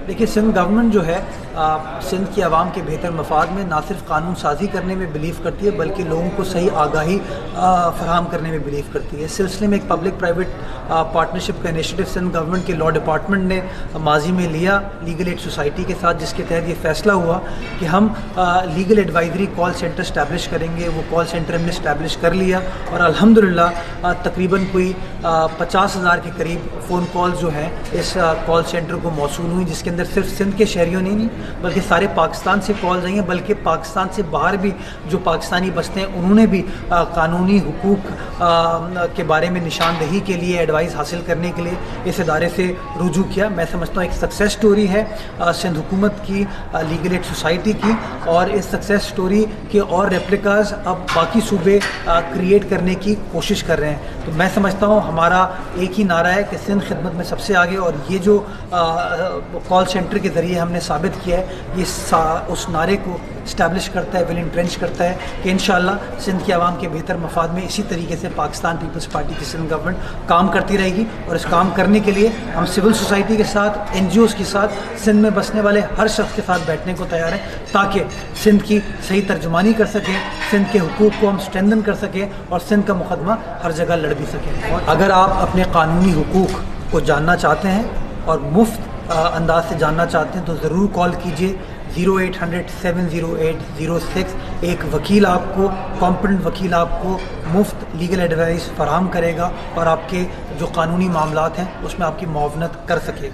देखिए, सिंध गवर्नमेंट जो है सिंध की आवाम के बेहतर मफाद में ना सिर्फ कानून साजी करने में बिलीव करती है बल्कि लोगों को सही आगाही फराहम करने में बिलीव करती है। इस सिलसिले में एक पब्लिक प्राइवेट पार्टनरशिप का इनिशिएटिव सिंध गवर्नमेंट के लॉ डिपार्टमेंट ने माजी में लिया लीगल एड सोसाइटी के साथ, जिसके तहत ये फैसला हुआ कि हम legal advisory call centre establish करेंगे। वो कॉल सेंटर हमने स्टैब्लिश कर लिया और अल्हम्दुलिल्लाह तकरीबन कोई 50,000 के करीब फ़ोन कॉल जो हैं इस कॉल सेंटर को मौसूल हुई, जिसके अंदर सिर्फ सिंध के शहरियों ने नहीं बल्कि सारे पाकिस्तान से कॉल्स आई हैं, बल्कि पाकिस्तान से बाहर भी जो पाकिस्तानी बसते हैं उन्होंने भी कानूनी हुकूक के बारे में निशानदही के लिए एडवाइस हासिल करने के लिए इस इदारे से रुजू किया। मैं समझता हूँ एक सक्सेस स्टोरी है सिंध हुकूमत की लीगल एड सोसाइटी की, और इस सक्सेस स्टोरी के और रेप्लिकाज अब बाकी सूबे क्रिएट करने की कोशिश कर रहे हैं। तो मैं समझता हूँ हमारा एक ही नारा है कि सिंध खिदमत में सबसे आगे, और ये जो कॉल सेंटर के ज़रिए हमने साबित किया है ये उस नारे को इस्टेब्लिश करता है, विल इंट्रेंच करता है कि इंशाअल्लाह सिंध की आवाम के बेहतर मफाद में इसी तरीके से पाकिस्तान पीपल्स पार्टी की सिंध गवर्नमेंट काम करती रहेगी। और इस काम करने के लिए हम सिविल सोसाइटी के साथ, NGOs के साथ, सिंध में बसने वाले हर शख्स के साथ बैठने को तैयार हैं ताकि सिंध की सही तर्जुमानी कर सकें, सिंध के हुकूक को हम स्ट्रेंथन कर सकें और सिंध का मुकदमा हर जगह लड़ भी सकें। और अगर आप अपने कानूनी हुकूक को जानना चाहते हैं और मुफ्त अंदाज से जानना चाहते हैं तो ज़रूर कॉल कीजिए 0800 708 06। एक वकील आपको, कॉम्पिटेंट वकील आपको मुफ्त लीगल एडवाइस फराहम करेगा और आपके जो कानूनी मामलात हैं उसमें आपकी मुआवनत कर सकेगा।